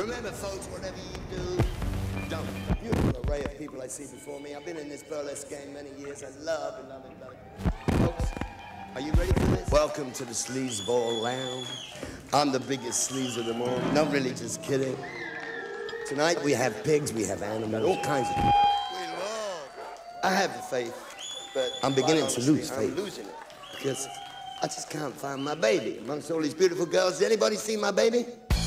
Remember, folks, whatever you do, don't. The beautiful array of people I see before me. I've been in this burlesque game many years. I love it, love it, love it. Folks, are you ready for this? Welcome to the Sleazeball Lounge. I'm the biggest sleaze of them all. No, really, just kidding. Tonight we have pigs, we have animals, all kinds of... We love. I have the faith, but I'm beginning to lose faith. I'm losing it because I just can't find my baby amongst all these beautiful girls. Has anybody seen my baby?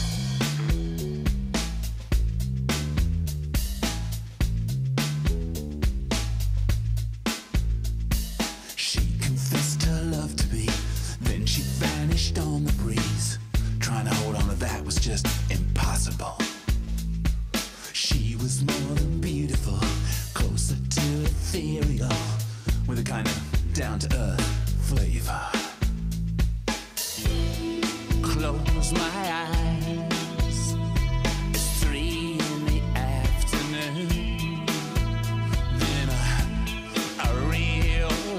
She confessed her love to me, then she vanished on the breeze. Trying to hold on to that was just impossible. She was more than beautiful, closer to ethereal, with a kind of down-to-earth flavor. Close my eyes, it's 3 in the afternoon. Then I realize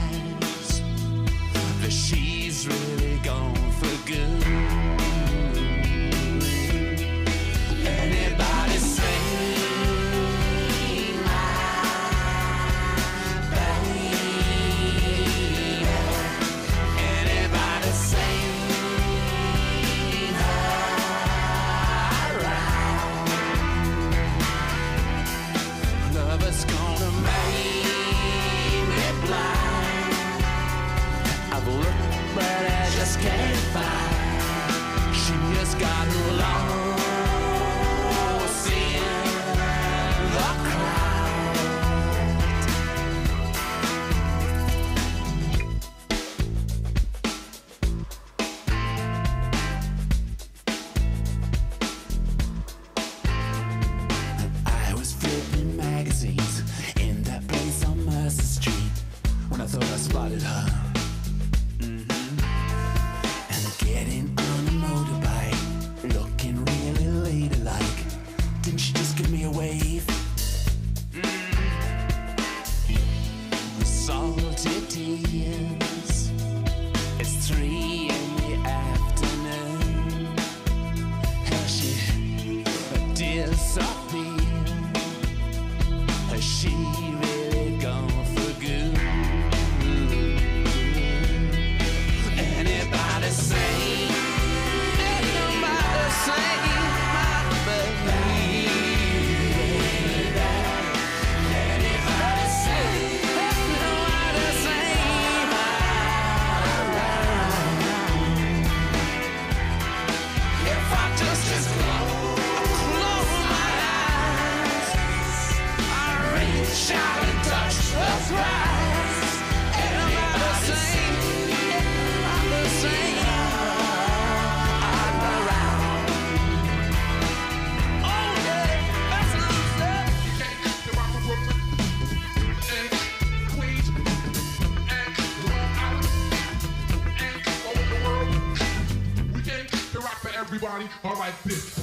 that she's really gone for good. Anybody sing my baby? Anybody sing her right? Love is gonna make me blind. I've looked but I just can't find. She has gotten lost. In that place on Mercer Street, when I thought I spotted her. And getting on a motorbike, looking really ladylike. Didn't she just give me a wave? Salty tears. It's 3 in the afternoon. How she disappeared. Has she really gone for good? Anybody say, anybody say my baby? Anybody say, anybody say my love? If I just close my eyes, reach out and touch the prize. Anybody sing, anybody sing, I'm around. Oh yeah, that's good stuff. You can't keep the rock from Brooklyn and Queens and Long Island and all over the world. We can't keep the rock for everybody. All like this.